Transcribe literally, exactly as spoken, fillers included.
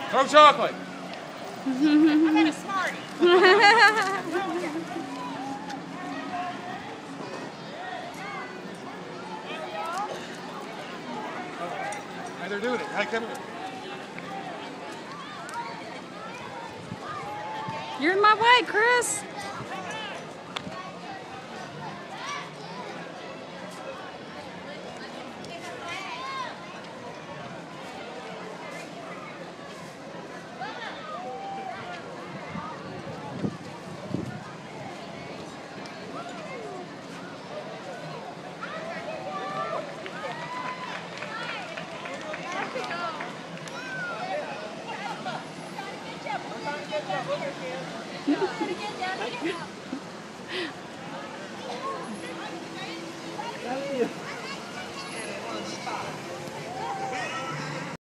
Throw chocolate. I got a Smartie. How they're doing it. How come it? You're in my way, Chris.